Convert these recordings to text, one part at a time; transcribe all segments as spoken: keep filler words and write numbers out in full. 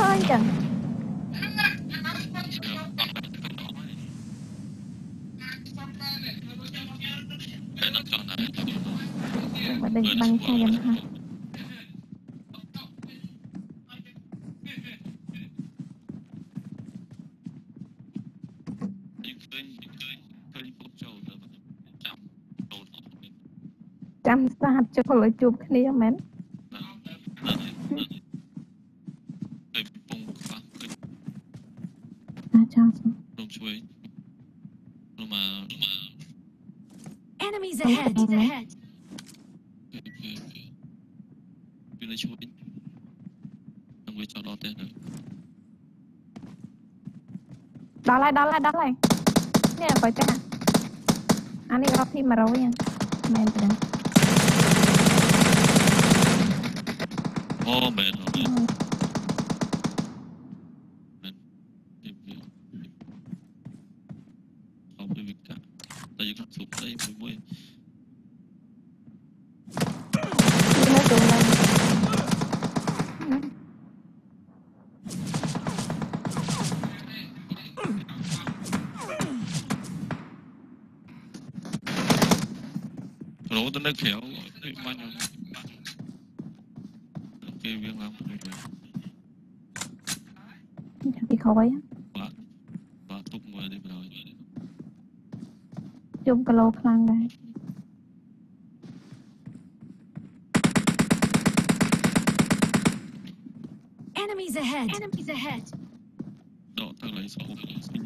khơi chẳng mà đừng băng khai em ha chăm sóc cho con lối chụp cái này mến à chào Enemies ahead. Ahead. đó lại đó lại đó lại nè phải chắc anh đi gặp thêm mà rồi nha mẹ thì oh man không bị cả tại vì sụp đây mới mới rồi tôi nói khéo bao nhiêu cái viên lắm bị khói á và thúc mưa đi rồi chung cái lô khăn đây Enemies ahead. Enemies ahead. đó thằng lấy số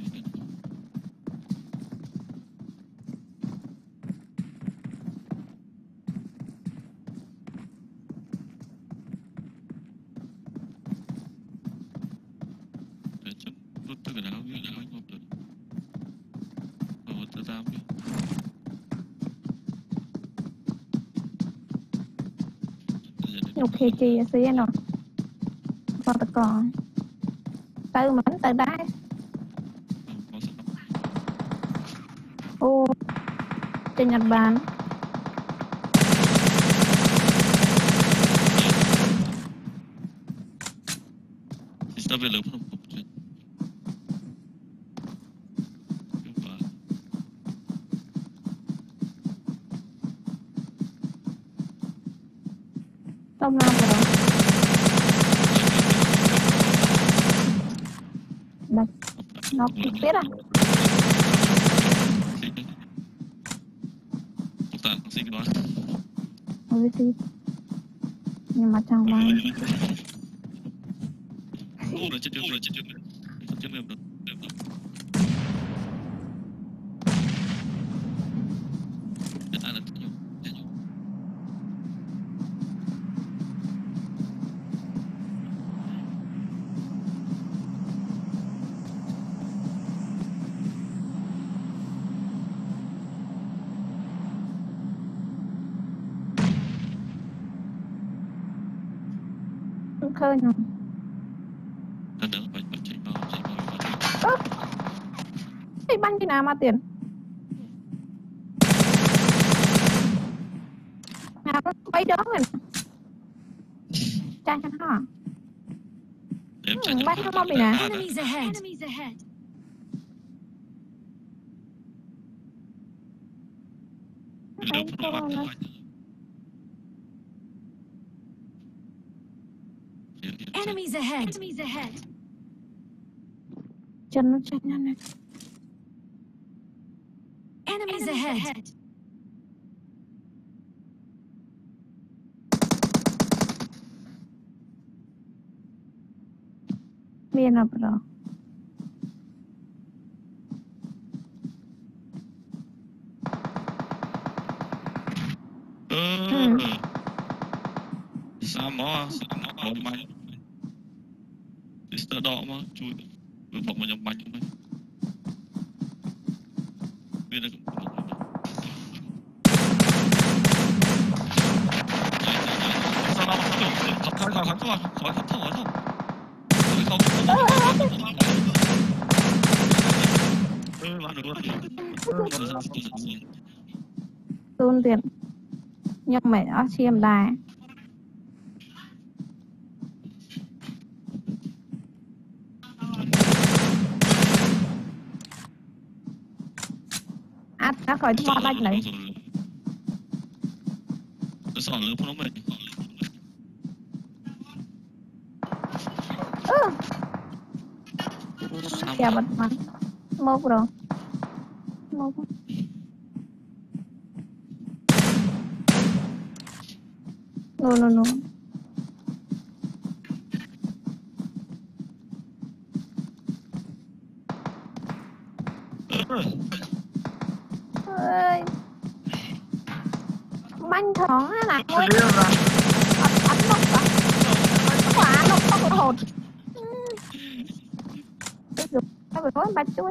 ok chi xí nó còn ta còn từ mảnh từ đá ô trên Nhật Bản está vendo não Tông Nam rồi đó nó kịp biết à ôi gì nhưng mà chẳng may ô là chết chưa là chết chưa chết được khơi nào cái băng gì nào mà tiền nào có bay đó rồi trai cho nó bay nó bị nè Enemies ahead. Enemies ahead. Enemies ahead. Enemies ahead. chân nó chạy nhanh này Enemies ahead. miền nào rồi ừ sao mà sao mà còn mày Mister đỏ mà chui vừa phòng mà nhầm bánh thôi biết được sao nó không khỏi khỏi khỏi khỏi khỏi khỏi khỏi không ừ bạn được luôn tôn tiền nhưng mày nó chiêm đài nó khỏi thoát đánh này. Nó sỏ lửa nó mệt. Ừ. Kìa bật mặt. Một rồi. Một. No, no, no. Ơi. Banh thỏ là ngôi. Ấn ấn nóc à? Quả nóc không có hột. Bây giờ tao phải có bạch chuối.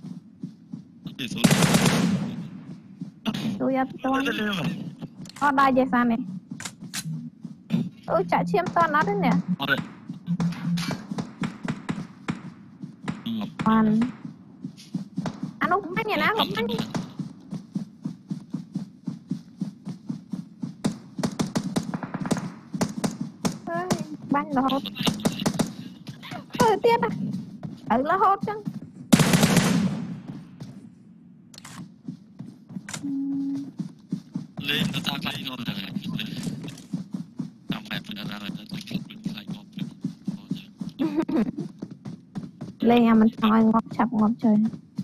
Tôi áp toàn. Có đai dây xa này. Ừ, chạy chiếm toàn nó đấy nè. Toàn. Anh ốc bánh nhà nào, ốc bánh. Bánh là hốt. Ừ, tiếc à. Ừ, là hốt chứ. Lên nó ta khai ngon rồi. Làm mẹ phải ra rồi, nó phải khai ngon. Lên nhà mình nói ngọt chập ngọt trời.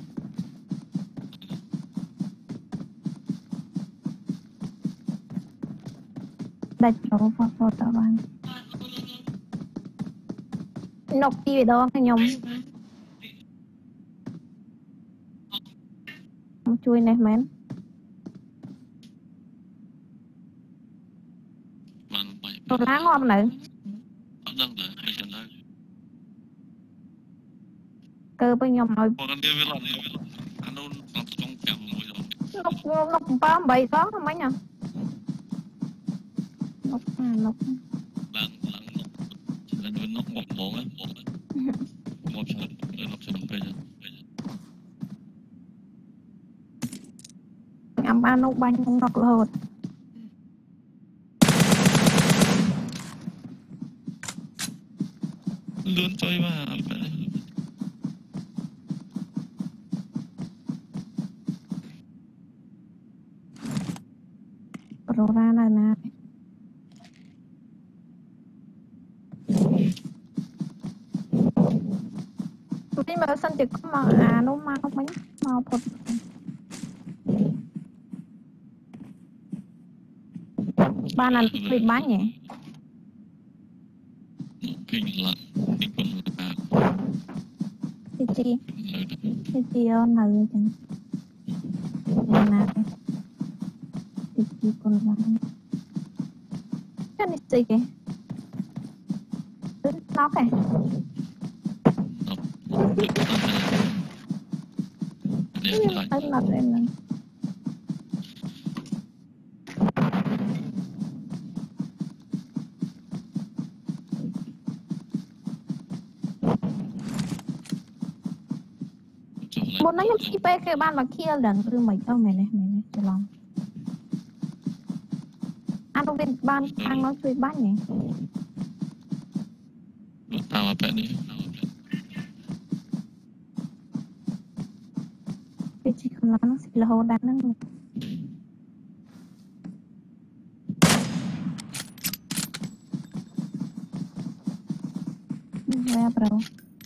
Đặt chỗ phó phó tạo bạn. Nọc đi về đó cái nhóm. Không chui này mến. Tôi lá ngon nữa. Cơ bây nhóm nói. Nọc nọc ba bảy đó mấy nhỉ? Nọc à nọc. Lần lần nọc. Lần lần nọc một một á, một á. Một số nọc số bây giờ. Ngắm ba nọc bánh không nọc lột. Lươn chơi mà. Rồi ra này nè. Tụi mà sân chỉ có mà à nó mà không mấy mau phật. Ba lần bị bán nhỉ? Kinh lắm, kinh quần là Chị chị Chị chị ơi này chẳng. Nè nè. Chị chị còn bán. Cái này gì kìa? Nó kìa. Anh mặt em này. Một nó nhấp chip cái ban mà kia lần từ mấy đâu mày này mày này cho lòng. Anh không biết ban ăn nó chơi bán nhỉ? Tao mà bạn đi. Cái chị không nói nó sẽ là hồ đạn nó. Ra bro.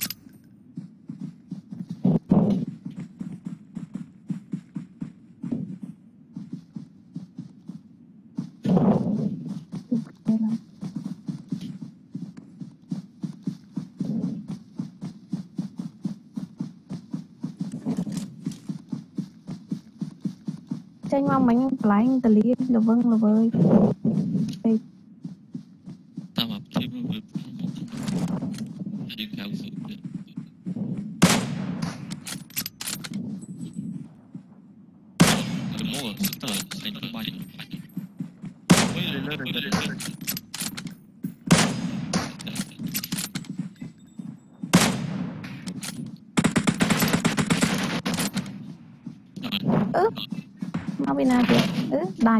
Tranh mà mình lại tờ lý là vâng là vơi. Tao mà thêm một đi theo sự cái mũ ở sức tờ xanh nó bay mới lên lên lên lên ừ mau bên nào kìa ừ đài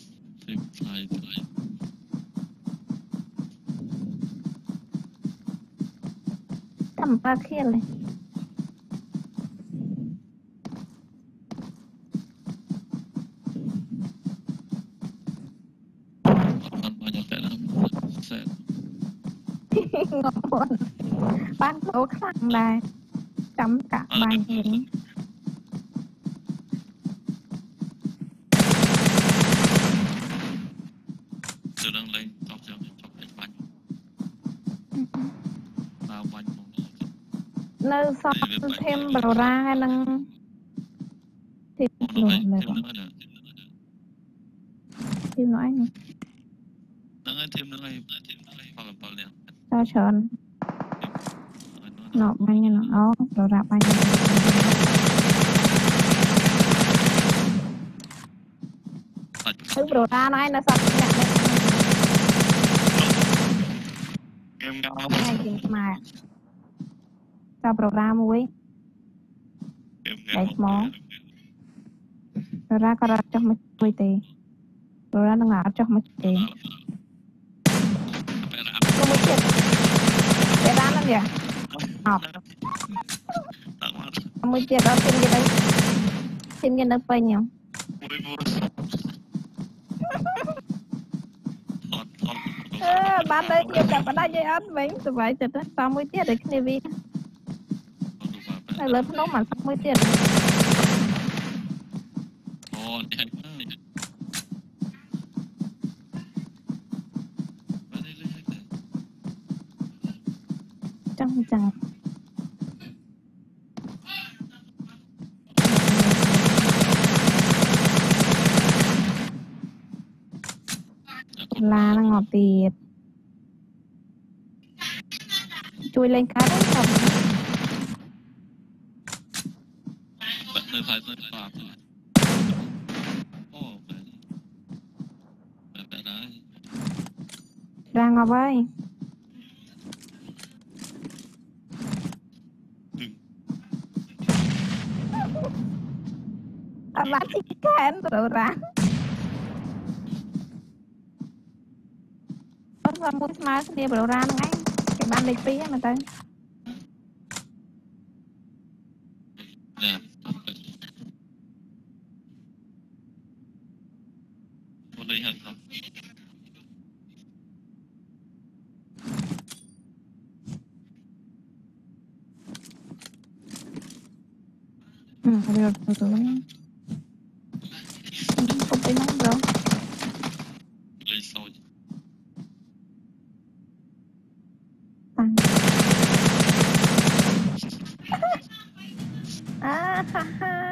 thầm ba kia này bán đồ khăn này chấm cả bài hình từ đang lên chọc chọc chọc đánh bánh bao bánh nơi sau thêm bầu ra hay năng thì đồ này còn thêm nói nữa đang ăn thêm nữa này thêm nữa này vào vào liền cho chọn nọ bánh như nó bầu ra bánh thứ bầu ra này nó sắp nhận em ngao này thì mà cho bầu ra muối em món bầu ra có ra cho một muối tì bầu ra nó ngã cho một tì có một chiếc để ra nó kìa học một chiếc đó xin cái đấy xin cái nước bay nhiều bán đây nhiều cả bán đây dây ớt bánh từ vậy từ đó sau mới tiết để cái này này lớn nó mà sau mới tiết trong chẳng là nó ngọt tiệt chui lên cái đấy không bạn nơi phải nơi phải ô bạn đấy ra ngọc ơi à bạn thì kén rồi ra và mua mà đi vào ra ngay cái ban lịch phí mà tay nè con đây hẳn không ừ rồi rồi rồi không phải nóng rồi lấy sôi à ha ha